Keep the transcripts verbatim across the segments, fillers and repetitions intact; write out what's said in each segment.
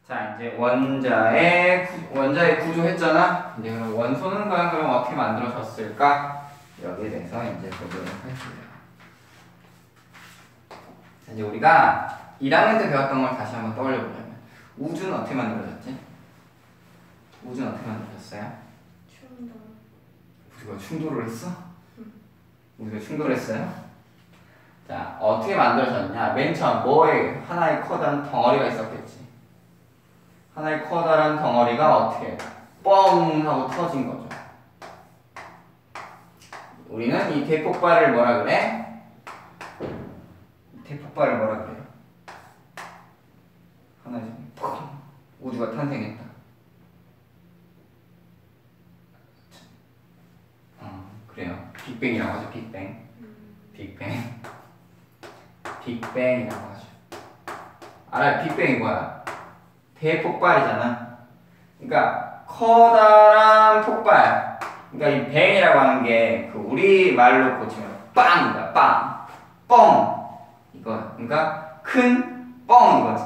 자, 이제 원자의 구, 원자의 구조 했잖아. 이제 그럼 원소는 과연 그럼 어떻게 만들어졌을까? 여기에 대해서 이제 보도록 할게요. 자, 이제 우리가 일 학년 때 배웠던 걸 다시 한번 떠올려 보자면 우주는 어떻게 만들어졌지? 우주는 어떻게 만들어졌어요? 충돌. 우주가 충돌을 했어? 우주가 충돌했어요? 자, 어떻게 만들어졌냐? 맨 처음 뭐에 하나의 커다란 덩어리가 있었겠지. 하나의 커다란 덩어리가 어떻게 뻥 하고 터진 거죠. 우리는 이 대폭발을 뭐라 그래? 대폭발을 뭐라 그래요? 하나의 펑 우주가 탄생했다. 어, 그래요. 빅뱅이라고 하죠. 빅뱅. 빅뱅. 빅뱅이라고 하죠. 알아요? 빅뱅이 뭐야? 대폭발이잖아. 그러니까 커다란 폭발. 그러니까 이 뱅이라고 하는 게 그 우리 말로 고치면 빵이다. 빵. 뻥. 이거. 그러니까 큰 뻥 이거지.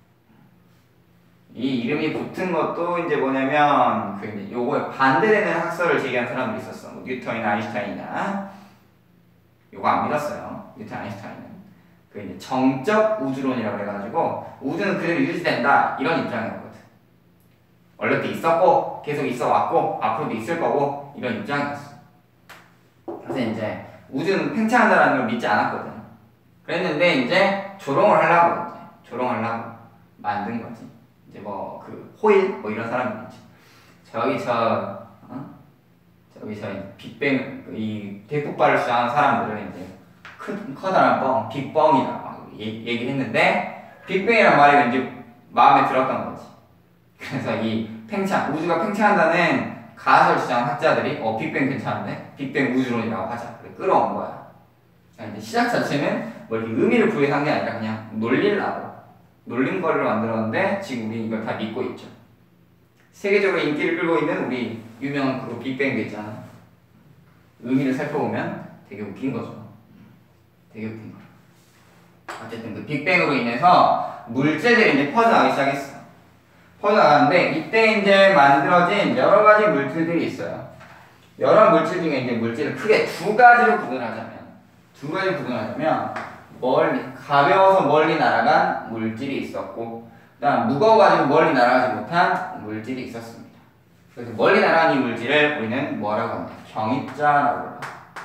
이 이름이 붙은 것도 이제 뭐냐면 그 이제 요거에 반대되는 학설을 제기한 사람들이 있었어. 뭐 뉴턴이나 아인슈타인이나. 요거 안 믿었어요. 뉴턴 아인슈타인은. 그 이제 정적 우주론이라고 해가지고 우주는 그대로 유지된다 이런 입장이었거든. 원래도 있었고 계속 있어 왔고 앞으로도 있을 거고 이런 입장이었어. 그래서 이제 우주는 팽창한다라는 걸 믿지 않았거든. 그랬는데 이제 조롱을 하려고 이제 조롱하려고 만든 거지. 이제 뭐 그 호일 뭐 이런 사람들 있지. 저기 저 어? 저기 저 빅뱅 이 대폭발을 주장하는 사람들은 이제 큰 커다란 뻥, 빅뻥이다 막 얘기를 했는데 빅뱅이라는 말이 왠지 마음에 들었던 거지. 그래서 이 팽창, 우주가 팽창한다는 가설 주장한 학자들이 어 빅뱅 괜찮은데 빅뱅 우주론이라고 하자. 그래 끌어온 거야. 그러니까 이제 시작 자체는 뭐 이렇게 의미를 부여해서 한 게 아니라 그냥 놀리려고 놀림거리로 만들었는데 지금 우리 이걸 다 믿고 있죠. 세계적으로 인기를 끌고 있는 우리 유명한 그룹 빅뱅도 있잖아. 의미를 살펴보면 되게 웃긴 거죠. 되게 웃긴 거야. 어쨌든 그 빅뱅으로 인해서 물질들이 이제 퍼져나가기 시작했어. 퍼져나가는데 이때 이제 만들어진 여러 가지 물질들이 있어요. 여러 물질 중에 이제 물질을 크게 두 가지로 구분하자면 두 가지로 구분하자면 멀리 가벼워서 멀리 날아간 물질이 있었고 그다음 무거워가지고 멀리 날아가지 못한 물질이 있었습니다. 그래서 멀리 날아간 이 물질을 우리는 뭐라고 합니까? 경입자라고 불러요.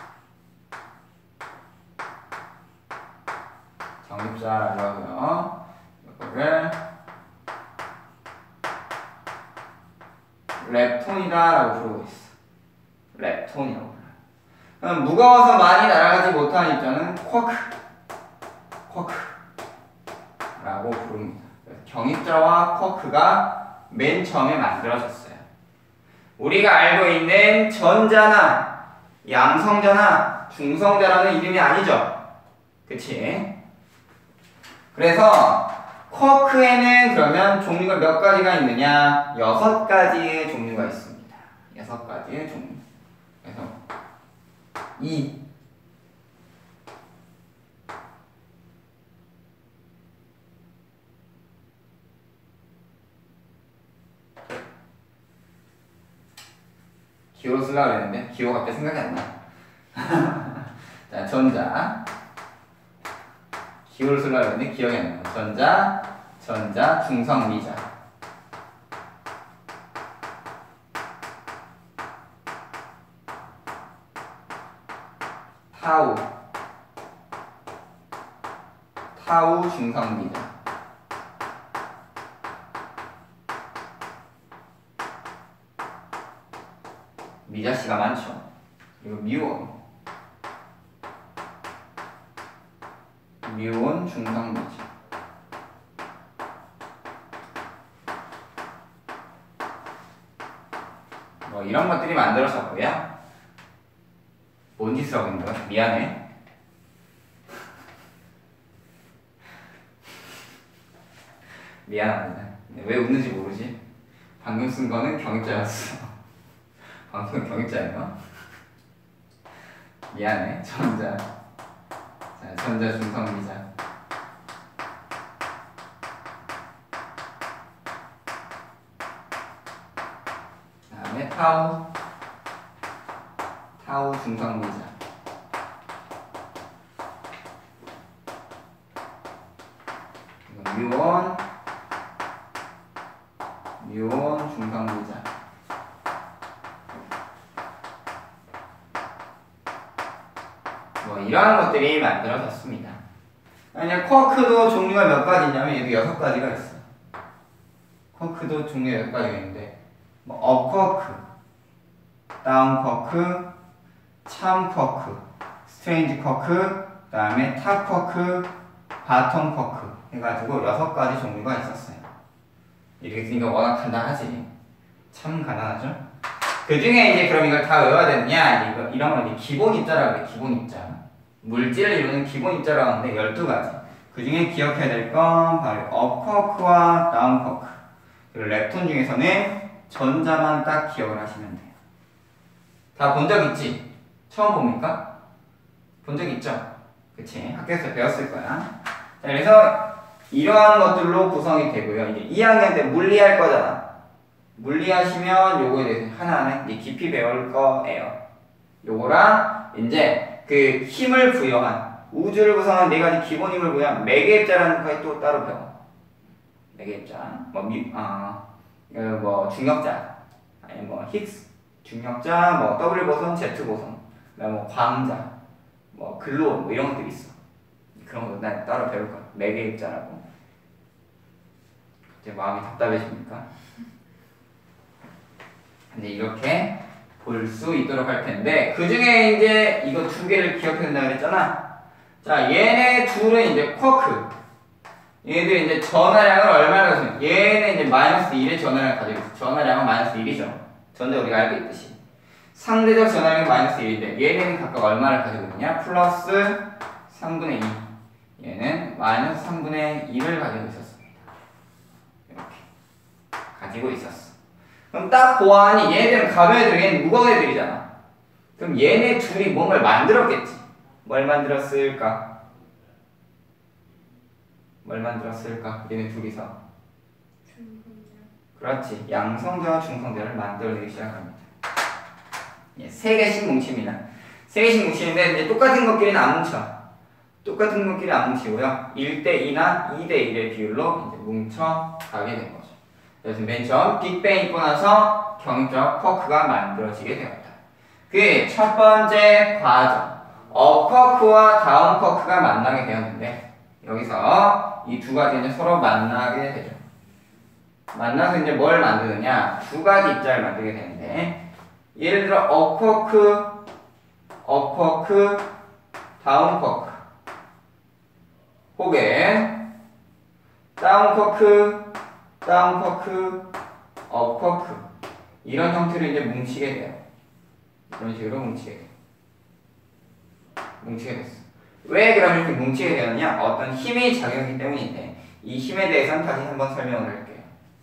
경입자라고 하고요. 이거를 렙톤이다라고 부르고 있어. 렙톤이라고 불러요. 그럼 무거워서 많이 날아가지 못한 입자는 쿼크, 쿼크라고 부릅니다. 경입자와 쿼크가 맨 처음에 만들어졌어요. 우리가 알고 있는 전자나 양성자나 중성자라는 이름이 아니죠. 그치? 그래서 쿼크에는 그러면 종류가 몇 가지가 있느냐? 여섯 가지의 종류가 있습니다. 여섯 가지의 종류. 그래서 이 기호로 쓰려고 그랬는데 기호 갑자기 생각이 안 나. 자, 전자 기호를 쓰려고 했는데 기억이 안 나요. 전자, 전자, 중성, 미자. 타우, 타우, 중성, 미자. 미자씨가 많죠. 그리고 미온, 미온, 중성, 미자. 뭐 이런 것들이 만들어졌고요. 뭔 짓을 하고 있는 거야? 미안해. 미안합니다. 왜 웃는지 모르지? 방금 쓴 거는 경입자였어. 방금 경입자예요. 미안해. 전자. 자, 전자, 중성, 미자. 이제 타우 타우 중성분자. 뮤온 뮤온 중성분자. 뭐 이러한 것들이 만들어졌습니다. 아니 쿼크도 종류가 몇 가지 있냐면 얘도 여섯 가지가 있어. 쿼크도 종류가 몇 가지가 있는데 뭐 업쿼크, 다운쿼크, 참쿼크, 스트레인지 쿼크, 그 다음에 탑쿼크, 바텀쿼크 해가지고 여섯 가지 종류가 있었어요. 이렇게 쓰니까 워낙 간단하지. 참 간단하죠? 그 중에 이제 그럼 이걸 다 외워야 되느냐? 이거, 이런 건 이제 기본 입자라고 그래, 기본 입자. 물질을 이루는 기본 입자라고 하는데 열두 가지. 그 중에 기억해야 될 건 바로 업쿼크와 다운쿼크. 그리고 렙톤 중에서는 전자만 딱 기억을 하시면 돼요. 다 본 적 있지? 처음 봅니까? 본 적 있죠? 그치? 학교에서 배웠을 거야. 자, 그래서 이러한 것들로 구성이 되고요. 이제 이 학년 때 물리할 거잖아. 물리하시면 요거에 대해서 하나하나 이제 깊이 배울 거예요. 요거랑 이제 그 힘을 부여한 우주를 구성한 네 가지 기본 힘을 부여한 매개입자라는 것까지 또 따로 배워. 매개입자, 뭐 미, 아, 뭐 중력자, 아니 뭐 힉스 중력자, 뭐 W 보선, Z 보선, 그다음 뭐 광자, 뭐 글루온 뭐 이런 것들이 있어. 그런 거 난 따로 배울 거야. 매개입자라고. 이제 마음이 답답해집니까? 근데 이렇게 볼 수 있도록 할 텐데 그 중에 이제 이거 두 개를 기억해야 된다고 그랬잖아. 자, 얘네 둘은 이제 쿼크. 얘네들 이제 전하량을 얼마나 가지고 얘는 이제 마이너스 일의 전하량을 가지고 있어. 전하량은 마이너스 일이죠. 전자 우리가 알고 있듯이. 상대적 전하량이 마이너스 일인데 얘네는 각각 얼마를 가지고 있느냐? 플러스 삼분의 이. 얘는 마이너스 삼분의 일을 가지고 있었습니다. 이렇게 가지고 있었어. 그럼 딱 보아하니 얘네들은 가벼운 애들, 얘는 무거운 애들이잖아. 그럼 얘네 둘이 뭔가를 만들었겠지. 뭘 만들었을까? 뭘 만들었을까? 얘네 둘이서. 중성자. 그렇지. 양성자와 중성자를 만들어내기 시작합니다. 예, 세 개씩 뭉칩니다. 세 개씩 뭉치는데 이제 똑같은 것끼리는 안 뭉쳐. 똑같은 것끼리 안 뭉치고요. 일 대 이나 이 대 일의 비율로 이제 뭉쳐가게 된 거죠. 그래서 맨 처음 빅뱅 있고 나서 경적 쿼크가 만들어지게 되었다. 그 첫 번째 과정, 업쿼크와 다운쿼크가 만나게 되었는데 여기서 이 두 가지는 서로 만나게 되죠. 만나서 이제 뭘 만드느냐? 두 가지 입자를 만들게 되는데 예를 들어 업쿼크, 업쿼크, 다운쿼크 혹은 다운쿼크, 다운쿼크, 업쿼크 이런 형태로 이제 뭉치게 돼요. 이런 식으로 뭉치게 돼요. 뭉치게 됐어. 왜 그럼 이렇게 뭉치게 되느냐? 어떤 힘이 작용하기 때문인데 이 힘에 대해서는 다시 한번 설명을 할게요.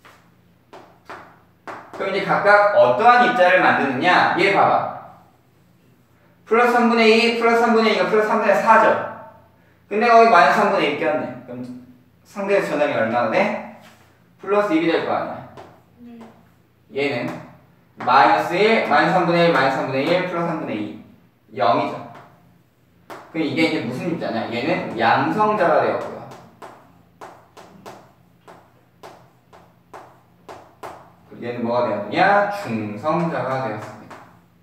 그럼 이제 각각 어떠한 입자를 만드느냐? 얘 봐봐. 플러스 삼분의 이, 플러스 삼분의 이가 플러스 삼분의 사죠. 근데 거기 마이너스 삼분의 일 꼈네. 그럼 상대의 전압이 얼마나 돼? 플러스 일이 될 거 아니야. 네. 얘는 마이너스 일, 마이너스 삼분의 일, 마이너스 삼분의 일, 플러스 삼분의 이. 영이죠. 그럼 이게 이제 무슨 입자냐? 얘는 양성자가 되었고요. 그리고 얘는 뭐가 되었느냐? 중성자가 되었습니다.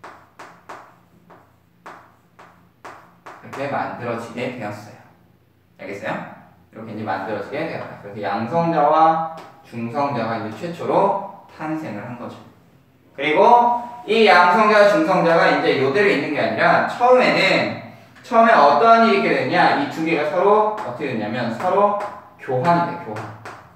이렇게 만들어지게 되었어요. 알겠어요? 이렇게 이제 만들어지게 되었다. 그래서 양성자와 중성자가 이제 최초로 탄생을 한 거죠. 그리고 이 양성자와 중성자가 이제 요대로 있는 게 아니라 처음에는 처음에 어떠한 일이 있게 되냐? 이 두 개가 서로 어떻게 되냐면 서로 교환이 돼, 교환.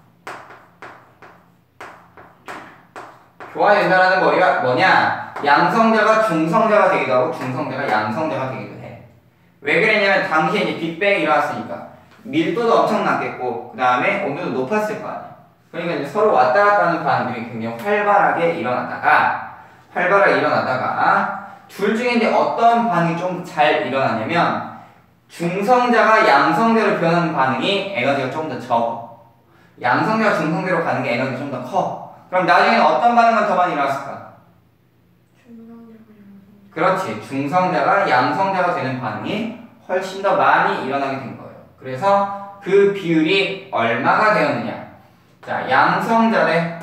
교환이 된다는 건 뭐냐? 양성자가 중성자가 되기도 하고 중성자가 양성자가 되기도 해. 왜 그랬냐면 당시에 이제 빅뱅이 일어났으니까 밀도도 엄청 낮겠고 그 다음에 온도도 높았을 거 아니야. 그러니까 이제 서로 왔다 갔다 하는 반응들이 굉장히 활발하게 일어나다가 활발하게 일어나다가 둘 중에 이제 어떤 반응이 좀 잘 일어나냐면 중성자가 양성자로 변하는 반응이 에너지가 좀 더 적어. 양성자가 중성자로 가는 게 에너지가 좀 더 커. 그럼 나중에는 어떤 반응만 더 많이 일어났을까? 그렇지. 중성자가 양성자가 되는 반응이 훨씬 더 많이 일어나게 된 거예요. 그래서 그 비율이 얼마가 되었느냐. 자, 양성자 대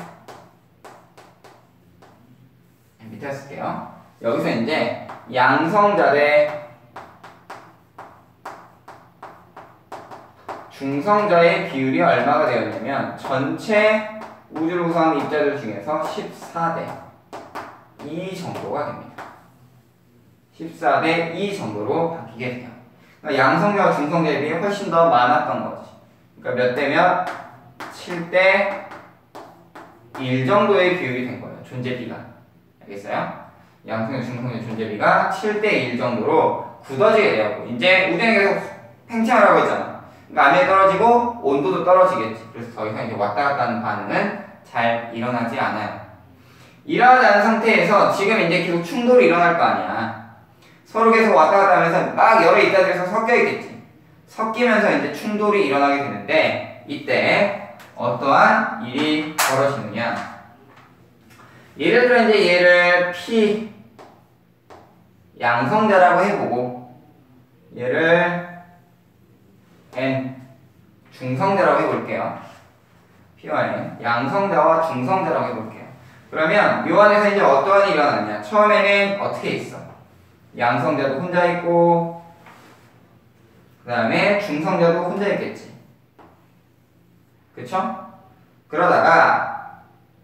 밑에 쓸게요. 여기서 이제 양성자 대 중성자의 비율이 얼마가 되었냐면 전체 우주를 구성하는 입자들 중에서 십사 대 이 정도가 됩니다. 십사 대 이 정도로 바뀌게 돼요. 그러니까 양성자와 중성자에 비해 훨씬 더 많았던 거지. 그러니까 몇 대 몇? 칠 대 일 정도의 비율이 된 거예요. 존재비가. 알겠어요? 양성자, 중성자 존재비가 칠 대 일 정도로 굳어지게 되었고, 이제 우주는 계속 팽창하라고 했잖아. 그러니까 안에 떨어지고 온도도 떨어지겠지. 그래서 더 이상 이제 왔다 갔다 하는 반응은 잘 일어나지 않아요. 일어나지 않은 상태에서 지금 이제 계속 충돌이 일어날 거 아니야. 서로 계속 왔다 갔다 하면서 막 여러 입자들에서 섞여 있겠지. 섞이면서 이제 충돌이 일어나게 되는데, 이때 어떠한 일이 벌어지느냐. 예를 들어 이제 얘를 P 양성자라고 해보고, 얘를 N 중성자라고 해볼게요. P와 N 양성자와 중성자라고 해볼게요. 그러면 요 안에서 이제 어떠한 일이 일어났냐. 처음에는 어떻게 있어? 양성자도 혼자 있고, 그 다음에 중성자도 혼자 있겠지. 그쵸? 그러다가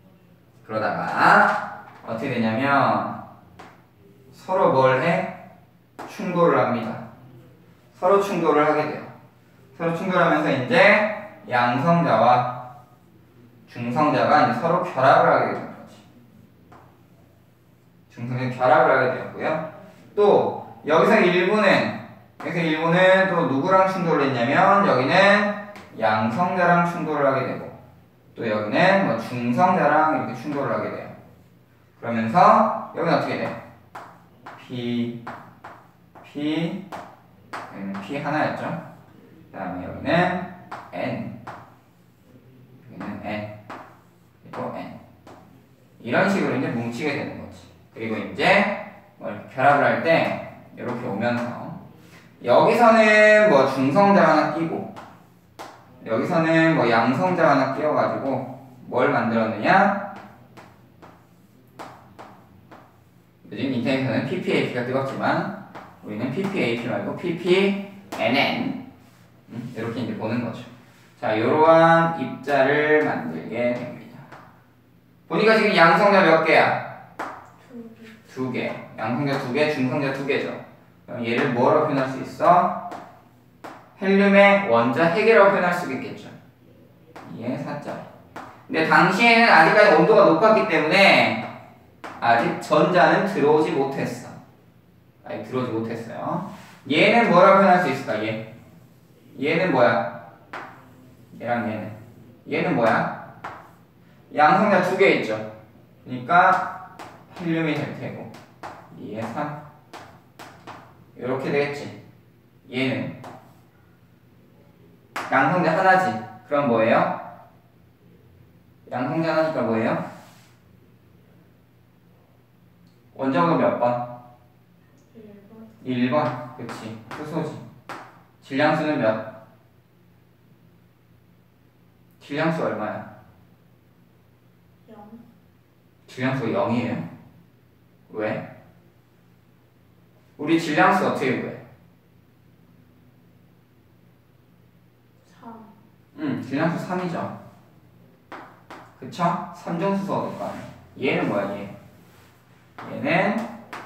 그러다가 어떻게 되냐면 서로 뭘 해? 충돌을 합니다. 서로 충돌을 하게 돼요. 서로 충돌하면서 이제 양성자와 중성자가 이제 서로 결합을 하게 되는 거지. 중성자 결합을 하게 되었고요. 또 여기서 일부는 여기서 일부는 또 누구랑 충돌을 했냐면 여기는 양성자랑 충돌을 하게 되고, 또 여기는 뭐 중성자랑 이렇게 충돌을 하게 돼요. 그러면서 여기는 어떻게 돼? P, P, 여기는 P 하나였죠. 그 다음에 여기는 N, 여기는 N, 그리고 N. 이런 식으로 이제 뭉치게 되는 거지. 그리고 이제 뭐 결합을 할 때 이렇게 오면서 여기서는 뭐 중성자 하나 끼고, 여기서는 뭐 양성자 하나 끼워가지고 뭘 만들었느냐? 요즘 인터넷에서는 피피에이피가 뜨겁지만 우리는 피피에이피 말고 피피엔엔 음, 이렇게 이제 보는 거죠. 자, 이러한 입자를 만들게 됩니다. 보니까 지금 양성자 몇 개야? 두 개. 양성자 두 개, 중성자 두 개죠. 그럼 얘를 뭐라고 표현할 수 있어? 헬륨의 원자 핵이라고 표현할 수 있겠죠. 이에 사짜리. 근데 당시에는 아직까지 온도가 높았기 때문에 아직 전자는 들어오지 못했어. 아직 들어오지 못했어요. 얘는 뭐라고 표현할 수 있을까? 얘. 얘는 뭐야? 얘랑 얘는. 얘는 뭐야? 양성자 두 개 있죠. 그러니까 헬륨이 될 테고. 이에 삼. 이렇게 되겠지. 얘는 양성자 하나지. 그럼 뭐예요? 양성자 하나니까 뭐예요? 원자번호 몇 번? 일 번. 그치. 수소지. 질량수는 몇? 질량수 얼마야? 영. 질량수가 영이에요? 왜? 우리 질량수 어떻게 구해? 삼. 응, 질량수 삼이죠. 그쵸? 삼중수소 얻을 거 아니야. 얘는 뭐야, 얘? 얘는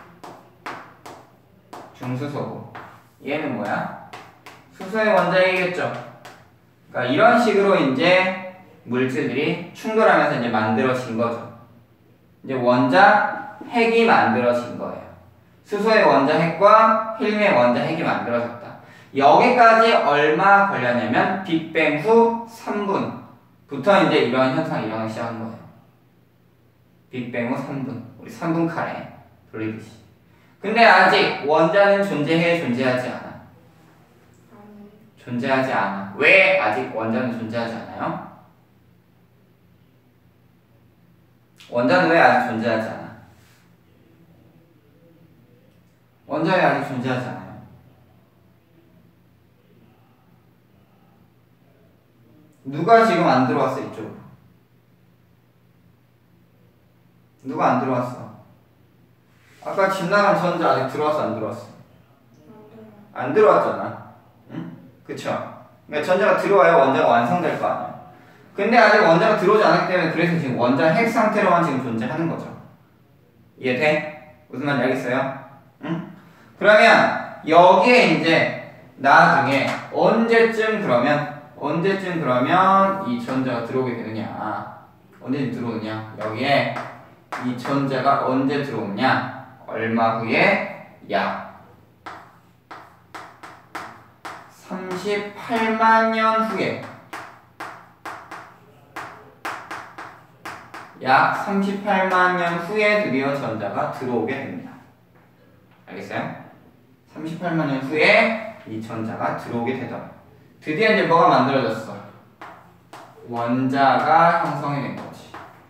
중수소고, 얘는 뭐야? 수소의 원자핵이겠죠. 그러니까 이런 식으로 이제 물질들이 충돌하면서 이제 만들어진 거죠. 이제 원자 핵이 만들어진 거예요. 수소의 원자 핵과 헬륨의 원자 핵이 만들어졌다. 여기까지 얼마 걸렸냐면 빅뱅 후 삼 분부터 이제 이런 현상이 일어나기 시작한 거예요. 빅뱅 후 삼 분. 우리 삼 분 카레 돌리듯이. 근데 아직 원자는 존재해, 존재하지 않아? 아니. 존재하지 않아. 왜 아직 원자는 존재하지 않아요? 원자는 왜 아직 존재하지 않아? 원자에 아직 존재하지 않아요. 누가 지금 안 들어왔어 이쪽으로? 누가 안 들어왔어? 아까 집 나간 전자 아직 들어왔어 안 들어왔어? 안 들어왔잖아. 응? 그쵸? 그러니까 전자가 들어와야 원자가 완성될 거 아니야. 근데 아직 원자가 들어오지 않았기 때문에 그래서 지금 원자 핵 상태로만 지금 존재하는 거죠. 이해돼? 무슨 말인지 알겠어요? 응? 그러면 여기에 이제 나중에 언제쯤 그러면 언제쯤 그러면 이 전자가 들어오게 되느냐? 언제쯤 들어오느냐? 여기에 이 전자가 언제 들어오냐? 얼마 후에? 약 삼십팔만 년 후에 약 삼십팔만 년 후에 드디어 전자가 들어오게 됩니다. 알겠어요? 삼십팔만 년 후에 이 전자가 들어오게 되더라. 드디어 이제 뭐가 만들어졌어? 원자가 형성이 된 거지.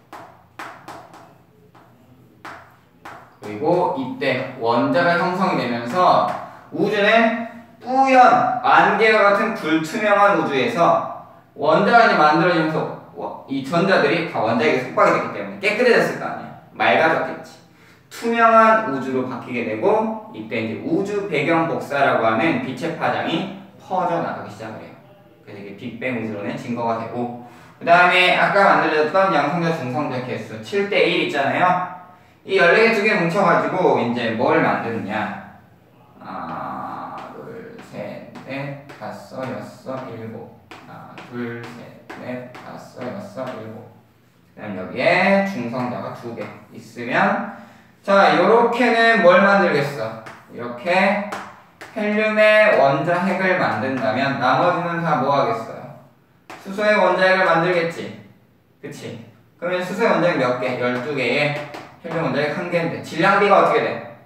그리고 이때 원자가 형성이 되면서 우주는 뿌연 안개와 같은 불투명한 우주에서 원자가 이제 만들어지면서 이 전자들이 다 원자에게 속박이 됐기 때문에 깨끗해졌을 거 아니야. 맑아졌겠지. 투명한 우주로 바뀌게 되고 이때 이제 우주 배경 복사라고 하는 빛의 파장이 퍼져나가기 시작을 해요. 그래서 이게 빅뱅 우주론의 증거가 되고 그 다음에 아까 만들어졌던 양성자 중성자 개수 칠 대 일 있잖아요. 이 열네 개 두 개 뭉쳐가지고 이제 뭘 만드느냐. 하나, 둘, 셋, 넷, 다섯, 여섯, 일곱. 하나, 둘, 셋, 넷, 다섯, 여섯, 일곱. 그 다음 여기에 중성자가 두 개 있으면 자, 요렇게는 뭘 만들겠어? 이렇게 헬륨의 원자 핵을 만든다면 나머지는 다 뭐 하겠어요? 수소의 원자 핵을 만들겠지? 그치? 그러면 수소의 원자 핵 몇 개? 열두 개에 헬륨 원자 핵 한 개인데 질량비가 어떻게 돼?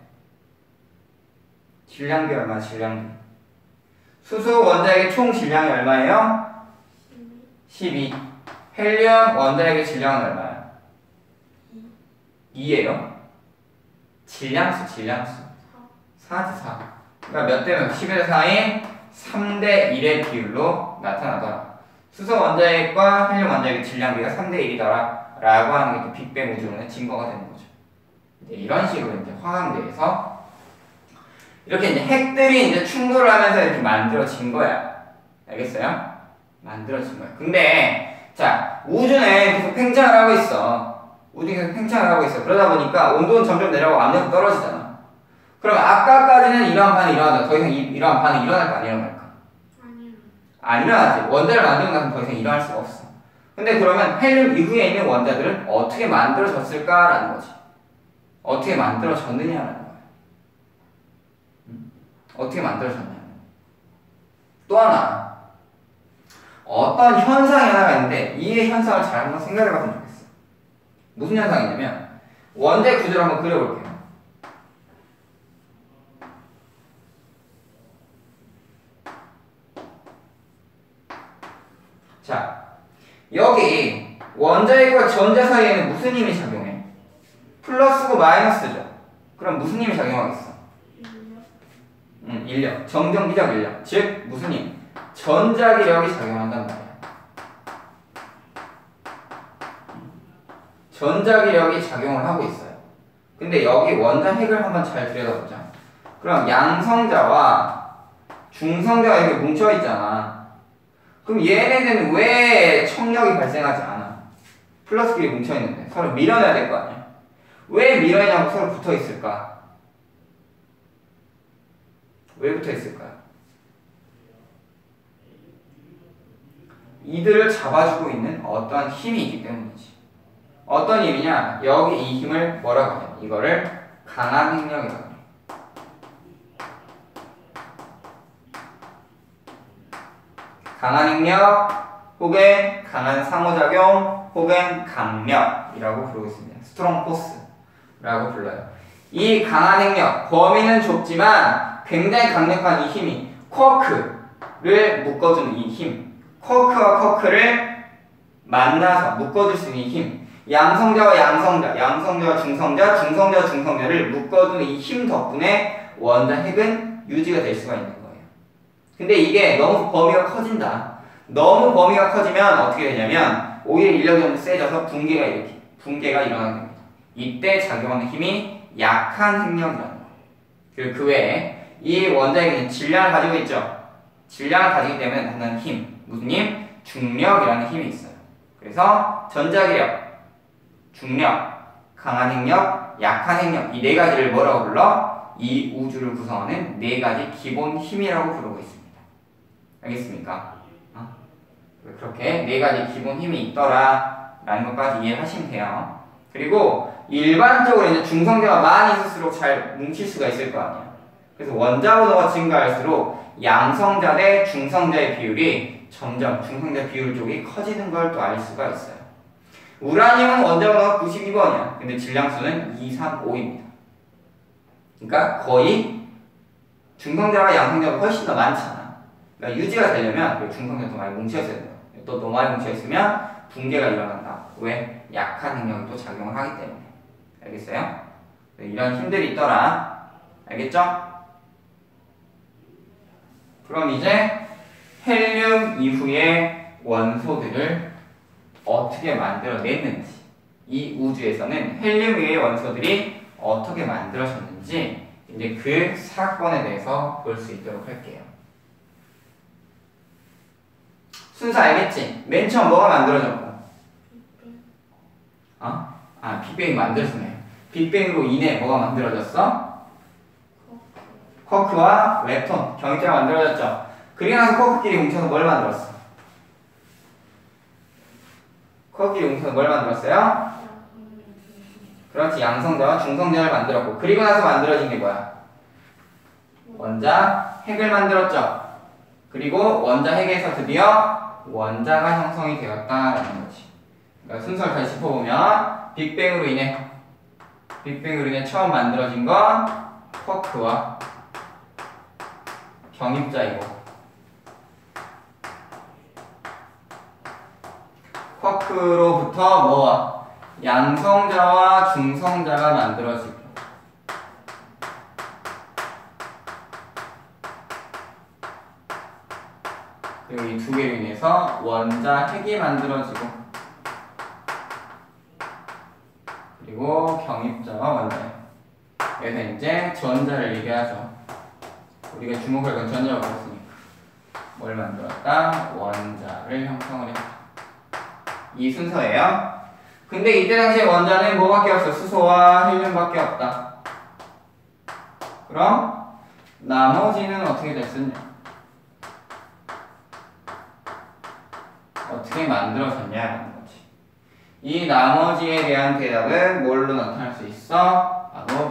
질량비 얼마야? 질량비 수소 원자 핵의 총 질량이 얼마예요? 십이. 헬륨 원자 핵의 질량은 얼마야? 이예요. 질량수, 질량수. 사지, 사. 그러니까 몇 대 몇? 십의 사인 삼 대 일의 비율로 나타나더라. 수소 원자핵과 헬륨 원자핵의 질량비가 삼 대 일이더라. 라고 하는 게 또 빅뱅 우주론의 증거가 되는 거죠. 이제 이런 식으로 이제 화학내에서 이렇게 이제 핵들이 이제 충돌을 하면서 이렇게 만들어진 거야. 알겠어요? 만들어진 거야. 근데, 자, 우주는 계속 팽창을 하고 있어. 우주는 계속 팽창을 하고 있어. 그러다 보니까 온도는 점점 내려가고 압력도 떨어지잖아. 그럼 아까까지는 이러한 반응이 일어나다. 더 이상 이, 이러한 반응이 일어날까 안 일어날까? 아니요. 안 일어나지. 원자를 만들고 나서 더 이상 일어날 수가 없어. 근데 그러면 헬륨 이후에 있는 원자들은 어떻게 만들어졌을까라는 거지. 어떻게 만들어졌느냐라는 거야. 음? 어떻게 만들어졌냐. 또 하나. 어떤 현상이 하나가 있는데 이 현상을 잘 한번 생각해 봤으면 좋겠어. 무슨 현상이냐면 원자의 구조를 한번 그려볼게요. 자, 여기 원자핵과 전자 사이에는 무슨 힘이 작용해? 플러스고 마이너스죠. 그럼 무슨 힘이 작용하겠어? 음, 인력. 정전기적 인력. 즉 무슨 힘? 전자기력이 작용한단 말이야. 전자기력이 작용을 하고 있어요. 근데 여기 원자핵을 한번 잘 들여다보자. 그럼 양성자와 중성자가 이렇게 뭉쳐있잖아. 그럼 얘네들은 왜 청력이 발생하지 않아? 플러스끼리 뭉쳐있는데 서로 밀어내야 될 거 아니야? 왜 밀어내냐고 서로 붙어있을까? 왜 붙어있을까요? 이들을 잡아주고 있는 어떠한 힘이 있기 때문이지. 어떤 힘이냐? 여기 이 힘을 뭐라고 하냐? 이거를 강한 핵력이라고 해요. 강한 핵력 혹은 강한 상호작용 혹은 강력이라고 부르고 있습니다. 스트롱 포스라고 불러요. 이 강한 핵력, 범위는 좁지만 굉장히 강력한 이 힘이 쿼크를 묶어주는 이 힘, 쿼크와 쿼크를 만나서 묶어줄 수 있는 이 힘, 양성자와 양성자, 양성자와 중성자, 중성자와 중성자를 묶어주는 이 힘 덕분에 원자 핵은 유지가 될 수가 있는 거예요. 근데 이게 너무 범위가 커진다. 너무 범위가 커지면 어떻게 되냐면 오히려 인력이 좀 세져서 붕괴가 이렇게 붕괴가 일어나게 됩니다. 이때 작용하는 힘이 약한 핵력이라는 거예요. 그리고 그 외에 이 원자핵은 질량을 가지고 있죠. 질량을 가지기 때문에 나타나는 힘, 무슨 힘? 중력이라는 힘이 있어요. 그래서 전자기력, 중력, 강한 핵력, 약한 핵력 이 네 가지를 뭐라고 불러? 이 우주를 구성하는 네 가지 기본 힘이라고 부르고 있습니다. 알겠습니까? 어? 그렇게 네 가지 기본 힘이 있더라 라는 것까지 이해하시면 돼요. 그리고 일반적으로 이제 중성자가 많이 있을수록 잘 뭉칠 수가 있을 거 아니야. 그래서 원자 번호가 증가할수록 양성자 대 중성자의 비율이 점점 중성자 비율 쪽이 커지는 걸 또 알 수가 있어요. 우라늄은 원자 번호가 구십이 번이야. 근데 질량수는 이, 삼, 오입니다. 그러니까 거의 중성자와 양성자가 훨씬 더 많잖아. 그러니까 유지가 되려면 중성자가 더 많이 뭉쳐있어야 돼요. 또 너무 많이 뭉쳐있으면 붕괴가 일어난다. 왜? 약한 능력이 또 작용을 하기 때문에. 알겠어요? 이런 힘들이 있더라. 알겠죠? 그럼 이제 헬륨 이후의 원소들을 어떻게 만들어냈는지, 이 우주에서는 헬륨 이후의 원소들이 어떻게 만들어졌는지 이제 그 사건에 대해서 볼 수 있도록 할게요. 순서 알겠지? 맨 처음 뭐가 만들어졌고? 어? 아, 빅뱅이 만들어졌네요. 빅뱅으로 인해 뭐가 만들어졌어? 쿼크와 렙톤, 경입자가 만들어졌죠. 그리고 나서 쿼크끼리 뭉쳐서 뭘 만들었어? 쿼크끼리 뭉쳐서 뭘 만들었어요? 그렇지, 양성자와 중성자를 만들었고, 그리고 나서 만들어진 게 뭐야? 원자 핵을 만들었죠. 그리고 원자 핵에서 드디어 원자가 형성이 되었다라는 거지. 그러니까 순서를 다시 짚어보면 빅뱅으로 인해 빅뱅으로 인해 처음 만들어진 건 쿼크와 경입자이고, 쿼크로부터 뭐와? 양성자와 중성자가 만들어지고, 그리고 이 두 개로 인해서 원자 핵이 만들어지고, 그리고 경입자와 원자 핵. 그래서 이제 전자를 얘기하죠. 우리가 주목할 건 전자라고 했으니까 뭘 만들었다? 원자를 형성을 했다. 이 순서예요. 근데 이때 당시에 원자는 뭐밖에 없어? 수소와 헬륨밖에 없다. 그럼 나머지는 어떻게 됐었냐? 어떻게 만들어졌냐라는 거지. 이 나머지에 대한 대답은 뭘로 나타날 수 있어? 바로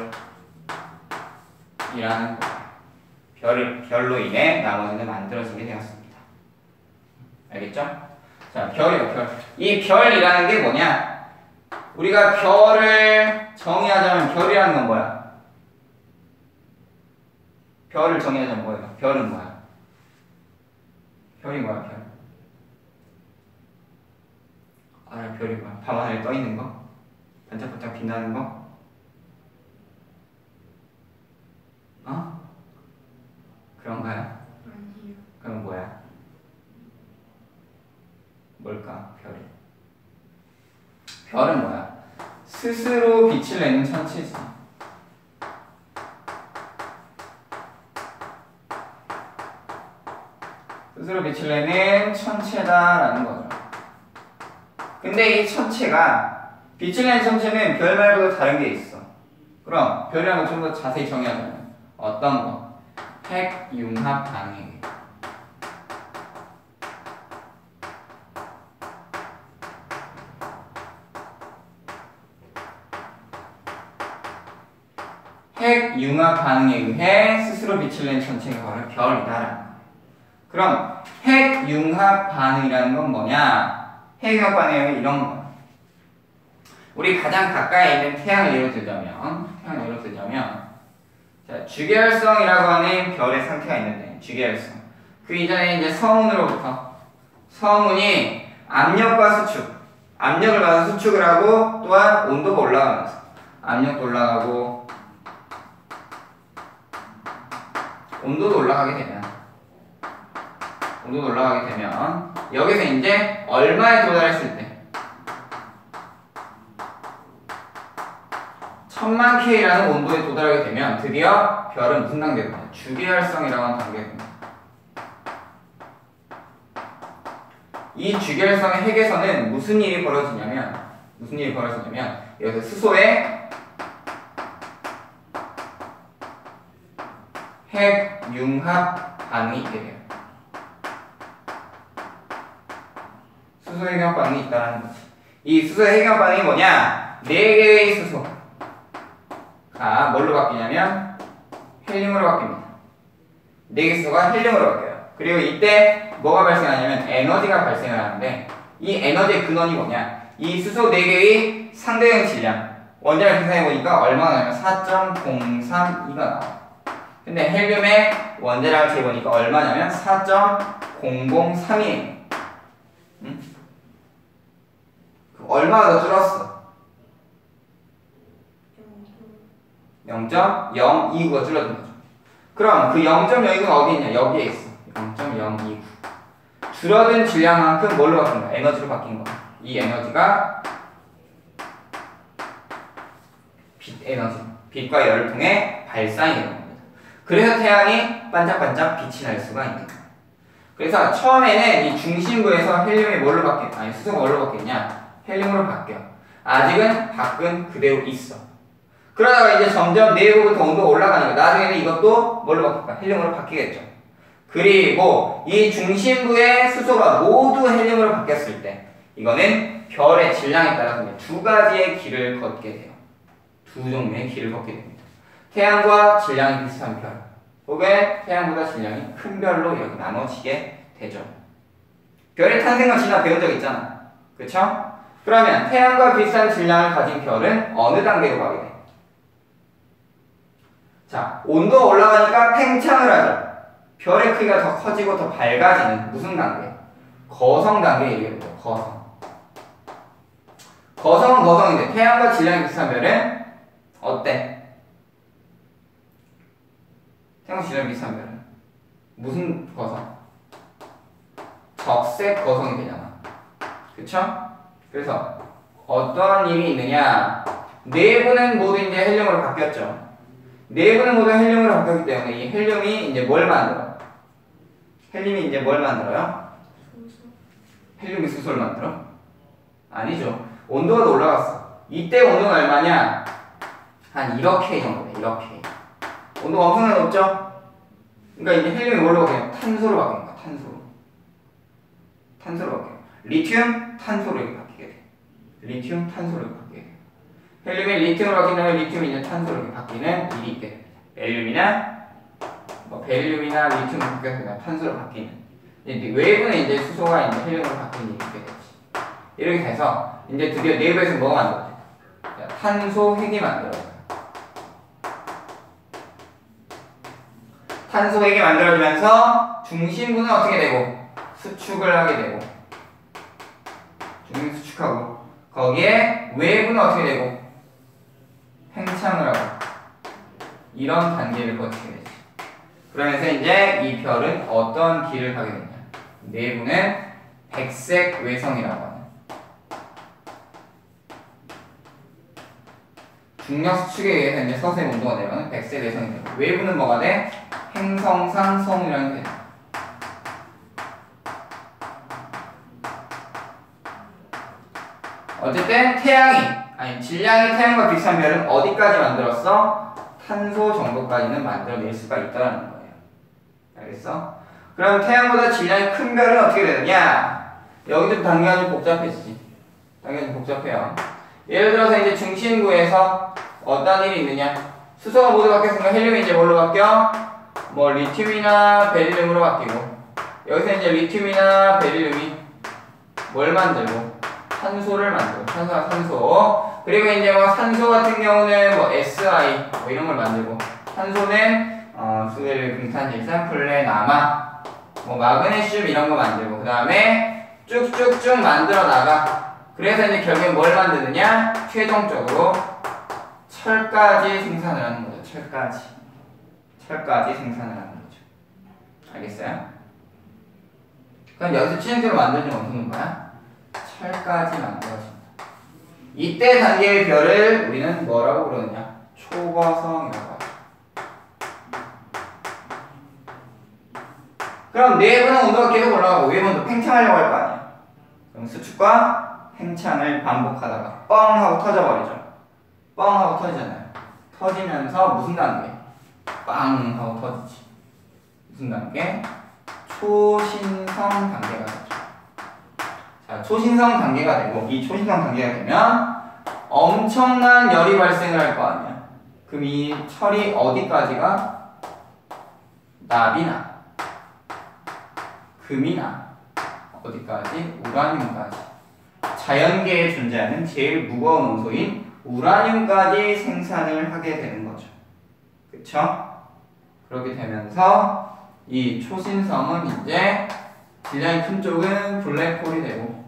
별이라는 거. 별, 별로 인해 나머지는 만들어지게 되었습니다. 알겠죠? 자, 별이요, 별. 이 별이라는 게 뭐냐? 우리가 별을 정의하자면 별이라는 건 뭐야? 별을 정의하자면 뭐예요? 별은 뭐야? 별이 뭐야, 별? 아, 별이 뭐야? 밤하늘에 떠 있는 거? 반짝반짝 빛나는 거? 어? 그런가요? 아니요. 그럼 뭐야? 뭘까? 별이. 별은 뭐야? 스스로 빛을 내는 천체지. 스스로 빛을 내는 천체다라는 거죠. 근데 이 천체가, 빛을 내는 천체는 별 말고도 다른 게 있어. 그럼 별이라는 거 좀 더 자세히 정의하자면 어떤 거? 핵융합 반응이. 핵융합 반응에 의해 스스로 빛을 낸 천체가 바로 별이다라는 거예요. 그럼 핵융합 반응이라는 건 뭐냐? 핵융합 반응은 이런 거. 우리 가장 가까이 있는 태양을 예로 들자면, 태양을 예로 들자면, 자, 주계열성이라고 하는 별의 상태가 있는데, 주계열성. 그 이전에 이제 성운으로부터, 성운이 압력과 수축, 압력을 받아서 수축을 하고, 또한 온도가 올라가면서, 압력도 올라가고, 온도도 올라가게 되면 온도도 올라가게 되면 여기서 이제 얼마에 도달했을 때 천만 K라는 온도에 도달하게 되면 드디어 별은 무슨 단계가 됩니다. 주계열성이라고 하는 단계가 됩니다. 이 주계열성의 핵에서는 무슨 일이 벌어지냐면 무슨 일이 벌어지냐면 여기서 수소의 핵융합 반응이 있게 돼요. 수소 핵융합 반응이 있다는 거지. 이 수소 핵융합 반응이 뭐냐? 네 개의 수소가 뭘로 바뀌냐면 헬륨으로 바뀝니다. 네 개 수소가 헬륨으로 바뀌어요. 그리고 이때 뭐가 발생하냐면 에너지가 발생을 하는데 이 에너지의 근원이 뭐냐? 이 수소 네 개의 상대형 질량 원자를 계산해보니까 얼마가 나냐면 사 점 공삼이가 나와요. 근데 헬륨의 원자량을 재보니까 얼마냐면 사 점 공공삼이에요. 응? 얼마가 더 줄었어? 영 점 영이구가 줄어든 거죠. 그럼 그 영 점 영이구는 어디 있냐? 여기에 있어. 영 점 영이구. 줄어든 질량만큼 뭘로 바뀐 거야? 에너지로 바뀐 거야. 이 에너지가 빛 에너지. 빛과 열을 통해 발산이 되는 겁니다. 그래서 태양이 반짝반짝 빛이 날 수가 있는 거야. 그래서 처음에는 이 중심부에서 헬륨이 뭘로 바뀌, 아니 수소가 뭘로 바뀌었냐? 헬륨으로 바뀌어. 아직은 밖은 그대로 있어. 그러다가 이제 점점 내부부터 온도가 올라가니까 나중에는 이것도 뭘로 바뀔까? 헬륨으로 바뀌겠죠. 그리고 이 중심부의 수소가 모두 헬륨으로 바뀌었을 때 이거는 별의 질량에 따라서 두 가지의 길을 걷게 돼요. 두 종류의 길을 걷게 됩니다. 태양과 질량이 비슷한 별, 혹은 태양보다 질량이 큰 별로 이렇게 나눠지게 되죠. 별의 탄생과 진화 배운 적 있잖아. 그쵸? 그러면 태양과 비슷한 질량을 가진 별은 어느 단계로 가게 돼? 자, 온도가 올라가니까 팽창을 하죠. 별의 크기가 더 커지고 더 밝아지는 무슨 단계? 거성 단계에 이르게 되죠. 거성. 거성은 거성인데 태양과 질량이 비슷한 별은 어때? 태양과 질량이 비슷한 별은 무슨 거성? 적색 거성이 되잖아. 그쵸? 그래서 어떠한 일이 있느냐? 내부는 모두 이제 헬륨으로 바뀌었죠. 내부는 모두 헬륨으로 바뀌었기 때문에 이 헬륨이 이제 뭘 만들어? 헬륨이 이제 뭘 만들어요? 헬륨이 수소를 만들어? 아니죠. 온도가 더 올라갔어. 이때 온도는 얼마냐? 한 일 억 K 정도 돼. 일 억 K. 온도가 엄청나게 높죠? 그러니까 이제 헬륨이 뭘로 바뀌냐? 탄소로 바뀌는 거야. 탄소로. 탄소로 바뀌어. 리튬, 탄소로 이렇게 바뀌게 돼. 리튬, 탄소로 이렇게 바뀌게 돼. 헬륨이 리튬으로 바뀐다면 리튬이 이제 탄소로 이렇게 바뀌는 일이 있게 됩니다. 벨륨이나 뭐 벨륨이나 리튬으로 바뀌어서 탄소로 바뀌는. 이제 외부는 이제 수소가 이제 헬륨으로 바뀌는 일이 있게 되지. 이렇게 돼서 이제 드디어 내부에서 뭐가 만들어져? 탄소 핵이 만들어져요. 탄소 핵이 만들어지면서 중심부는 어떻게 되고? 수축을 하게 되고. 중심 수축하고. 거기에 외부는 어떻게 되고? 팽창을 하고. 이런 단계를 거치게 되지. 그러면서 이제 이 별은 어떤 길을 가게 되냐? 내부는 백색 외성이라고 하는. 중력 수축에 의해서 이제 서서히 온도가 내려가는 백색 외성이 되고, 외부는 뭐가 돼? 행성상 성이라는 게 돼. 어쨌든 태양이, 아니 질량이 태양과 비슷한 별은 어디까지 만들었어? 탄소 정도까지는 만들어낼 수가 있다는 거예요. 알겠어? 그럼 태양보다 질량이 큰 별은 어떻게 되느냐? 여기도 단계가 좀 복잡해지지. 단계가 좀 복잡해요. 예를 들어서 이제 중심부에서 어떤 일이 있느냐? 수소가 모두 바뀌었으니까 헬륨이 이제 뭘로 바뀌어? 뭐 리튬이나 베릴륨으로 바뀌고, 여기서 이제 리튬이나 베릴륨이 뭘 만들고? 산소를 만들고, 산소와 산소. 그리고 이제 뭐 산소 같은 경우는 뭐 에스아이 뭐 이런 걸 만들고, 산소는 어 수질, 금탄질산, 플레, 남아, 뭐 마그네슘 이런 거 만들고, 그 다음에 쭉쭉쭉 만들어 나가. 그래서 이제 결국에 뭘 만드느냐? 최종적으로 철까지 생산을 하는 거죠. 철까지. 철까지 생산을 하는 거죠. 알겠어요? 그럼 여기서 친형제로 만들어진 원소는 뭐야? 철까지 만들어진다. 이때 단계의 별을 우리는 뭐라고 부르느냐? 초거성이라고 하죠. 그럼 내부는 온도가 계속 올라가고 위에는 또 팽창하려고 할 거 아니야. 그럼 수축과 팽창을 반복하다가 뻥 하고 터져버리죠. 뻥 하고 터지잖아요. 터지면서 무슨 단계? 빵 하고 터지지. 무슨 단계? 초신성 단계가 되죠. 자, 초신성 단계가 되고 이 초신성 단계가 되면 엄청난 열이 발생을 할 거 아니야. 그럼 이 철이 어디까지가? 납이나 금이나 어디까지? 우라늄까지. 자연계에 존재하는 제일 무거운 원소인 우라늄까지 생산을 하게 되는 거죠. 그쵸? 그렇게 되면서 이 초신성은 이제 질량이 큰 쪽은 블랙홀이 되고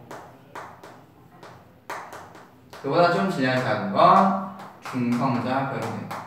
그보다 좀 질량이 작은 건 중성자 별이 되고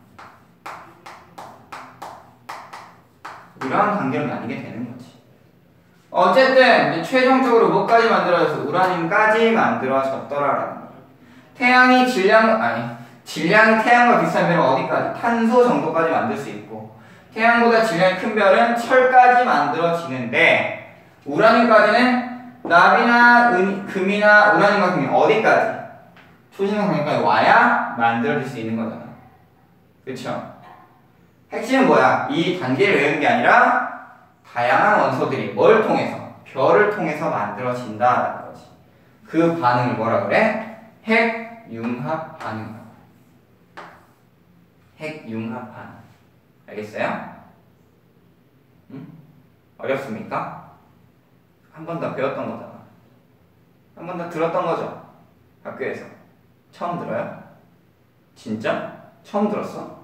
이러한 단계로 나뉘게 되는 거지. 어쨌든 이제 최종적으로 뭐까지 만들어졌어? 우라늄까지 만들어졌더라라는 거예요. 태양이 질량 아니 질량이 태양과 비슷한 별은 어디까지? 탄소 정도까지 만들 수 있고 태양보다 질량이 큰 별은 철까지 만들어지는데 우라늄까지는 납이나 은, 금이나 우라늄과 금이 어디까지? 초신성 단계까지 와야 만들어질 수 있는 거잖아. 그쵸? 핵심은 뭐야? 이 단계를 외우는 게 아니라 다양한 원소들이 뭘 통해서? 별을 통해서 만들어진다라는 거지. 그 반응을 뭐라 그래? 핵융합 반응이라고 그래. 핵융합 반응. 알겠어요? 응? 어렵습니까? 한 번 더 배웠던 거잖아. 한 번 더 들었던 거죠? 학교에서. 처음 들어요? 진짜? 처음 들었어?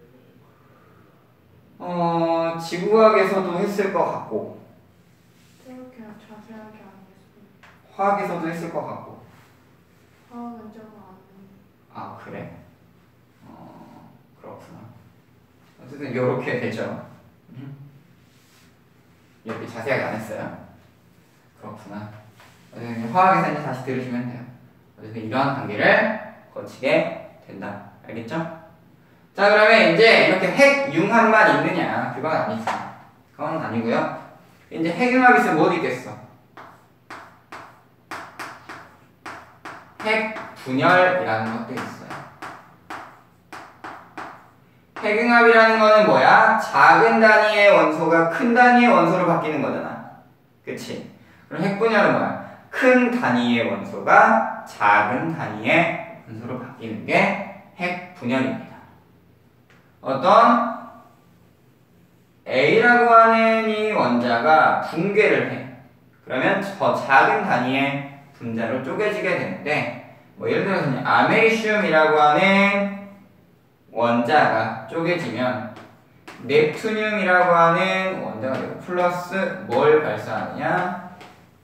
어, 지구과학에서도 했을 것 같고 그렇게 자세하게 안 했어요. 화학에서도 했을 것 같고 화학은 좀 안. 아 그래? 어, 그렇구나. 어쨌든 요렇게 되죠. 음? 이렇게 자세하게 안 했어요? 그렇구나. 어쨌든 화학에서 이제 다시 들으시면 돼요. 어쨌든 이러한 단계를 거치게 된다. 알겠죠? 자 그러면 이제 이렇게 핵융합만 있느냐? 그건 아니지. 그건 아니고요. 이제 핵융합이 있으면 뭐 있겠어? 핵분열이라는 것도 있어요. 핵융합이라는 거는 뭐야? 작은 단위의 원소가 큰 단위의 원소로 바뀌는 거잖아. 그치? 그럼 핵분열은 뭐야? 큰 단위의 원소가 작은 단위의 원소로 바뀌는 게 핵분열입니다. 어떤 A라고 하는 이 원자가 붕괴를 해. 그러면 더 작은 단위의 분자로 쪼개지게 되는데 뭐 예를 들어서 아메리슘이라고 하는 원자가 쪼개지면 넵투늄이라고 하는 원자가 되고 플러스 뭘 발사하느냐?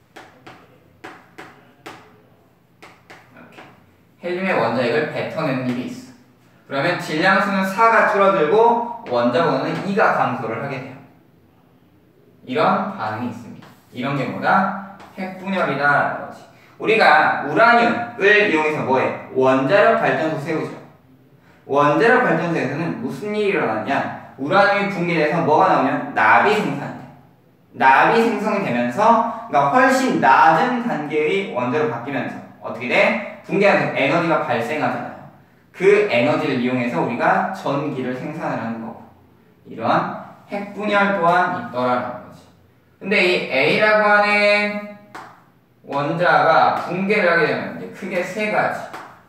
이렇게 헬륨의 원자핵을 뱉어내는 일이 있어. 그러면 질량수는 사가 줄어들고 원자 번호는 이가 감소를 하게 돼요. 이런 반응이 있습니다. 이런 게 뭐다? 핵분열이다라는 거지. 우리가 우라늄을 이용해서 뭐해? 원자력 발전소 세우죠. 원자력 발전소에서는 무슨 일이 일어나냐? 우라늄이 붕괴돼서 뭐가 나오면 납이 생산돼. 납이 생성이 되면서 그러니까 훨씬 낮은 단계의 원자로 바뀌면서 어떻게 돼? 붕괴하는 에너지가 발생하잖아요. 그 에너지를 이용해서 우리가 전기를 생산을 하는 거고 이러한 핵분열 또한 있더라라는 거지. 근데 이 A라고 하는 원자가 붕괴를 하게 되면 이제 크게 세 가지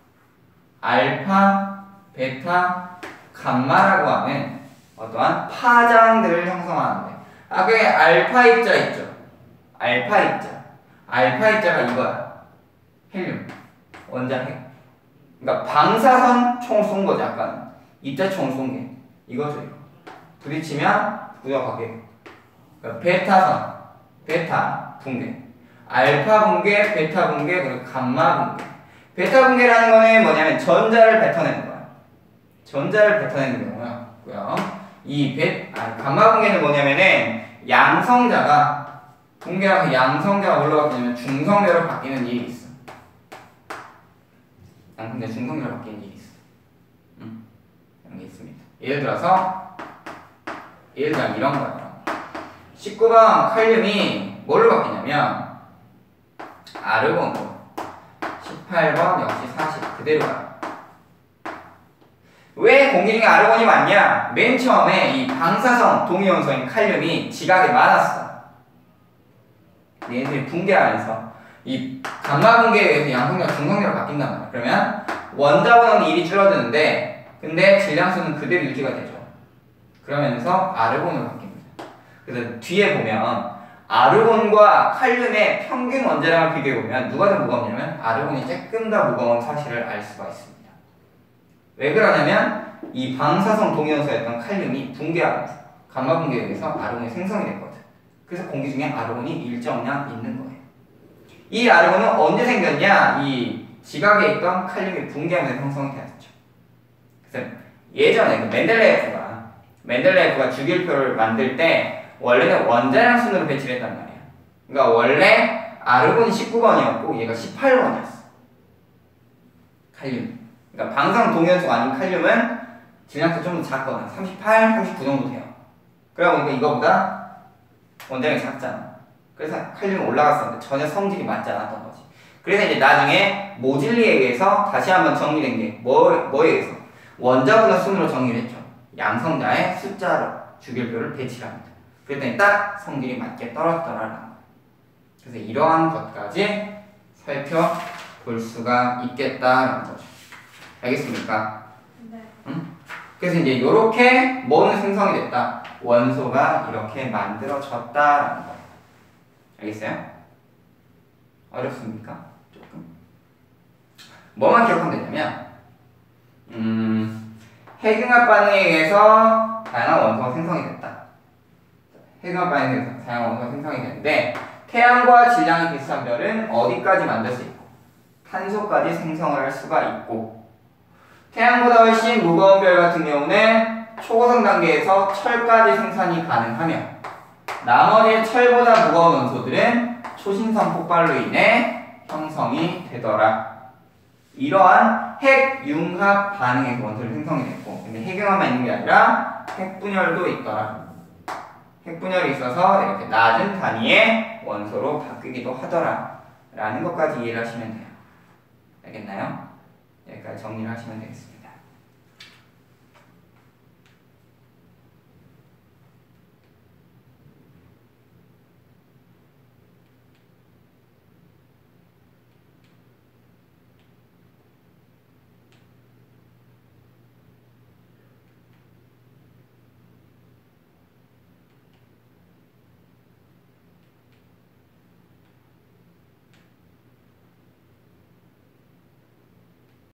알파, 베타, 감마라고 하는 어떠한 파장들을 형성하는데 아 그게 알파 입자 있죠. 알파 입자 알파 입자가 이거야. 헬륨 원자 핵. 그러니까 방사선 총을 쏜 거지. 약간 입자 총을 쏜 게 이거죠. 이거. 부딪히면 구조가 바뀌고 그러니까 베타선 베타 붕괴 알파 붕괴 베타 붕괴 그리고 감마 붕괴. 베타 붕괴라는 거는 뭐냐면 전자를 뱉어내는 거야. 전자를 뱉어내는 경우고요. 이 베, 아, 감마 붕괴는 뭐냐면은 양성자가 붕괴하면서 양성자가 뭘로 바뀌냐면 중성자로 바뀌는 일이 있어. 양성자 중성자로 바뀌는 일이 있어. 음, 이런 게 있습니다. 예를 들어서 예를 들면 이런 거예요. 십구 번 칼륨이 뭘로 바뀌냐면 아르곤으로. 십팔 번 역시 사십 그대로 가요. 왜 공기 중에 아르곤이 많냐? 맨 처음에 이 방사성 동위원소인 칼륨이 지각에 많았어. 얘네들이 붕괴하면서 이 감마 붕괴에 의해서 양성자가 중성자로 바뀐단 말이야. 그러면 원자번호는 일이 줄어드는데 근데 질량수는 그대로 유지가 되죠. 그러면서 아르곤으로 바뀝니다. 그래서 뒤에 보면 아르곤과 칼륨의 평균 원자량을 비교해보면 누가 더 무겁냐면 아르곤이 조금 더 무거운 사실을 알 수가 있습니다. 왜 그러냐면 이 방사성 동위원소였던 칼륨이 붕괴하면서 감마 붕괴에 의해서 아르곤이 생성이 됐거든. 그래서 공기 중에 아르곤이 일정량 있는 거예요. 이 아르곤은 언제 생겼냐? 이 지각에 있던 칼륨이 붕괴하면서 형성이 되었죠. 그래서 예전에 그 멘델레예프가 멘델레예프가 주기율표를 만들 때 원래는 원자량 순으로 배치를 했단 말이야. 그러니까 원래 아르곤이 십구 번이었고 얘가 십팔 번이었어. 칼륨. 그러니까 방사성 동위원소가 아닌 칼륨은 질량수 좀 더 작거나 삼십팔, 삼십구 정도 돼요. 그러다 보니까 이거보다 원자량이 작잖아. 그래서 칼륨이 올라갔었는데 전혀 성질이 맞지 않았던 거지. 그래서 이제 나중에 모질리에 의해서 다시 한번 정리된 게 뭐, 뭐에 의해서? 원자분의 순으로 정리를 했죠. 양성자의 숫자로 주기율표를 배치를 합니다. 그랬더니 딱 성질이 맞게 떨어졌더라라는 거예요. 그래서 이러한 것까지 살펴볼 수가 있겠다라는 거죠. 알겠습니까? 네. 응? 그래서 이제 이렇게 뭐는 생성이 됐다. 원소가 이렇게 만들어졌다라는 거예요. 알겠어요? 어렵습니까? 조금. 뭐만 기억하면 되냐면 음, 핵융합 반응에 의해서 다양한 원소가 생성이 됐다. 핵융합 반응에 의해서 다양한 원소가 생성이 되는데 태양과 질량이 비슷한 별은 어디까지 만들 수 있고 탄소까지 생성을 할 수가 있고 태양보다 훨씬 무거운 별 같은 경우는 초고성 단계에서 철까지 생산이 가능하며 나머지 철보다 무거운 원소들은 초신성 폭발로 인해 형성이 되더라. 이러한 핵융합 반응에서 원소를 생성이 됐고 근데 핵융합만 있는 게 아니라 핵분열도 있더라. 핵분열이 있어서 이렇게 낮은 단위의 원소로 바뀌기도 하더라 라는 것까지 이해를 하시면 돼요. 알겠나요? 여기까지 정리를 하시면 되겠습니다.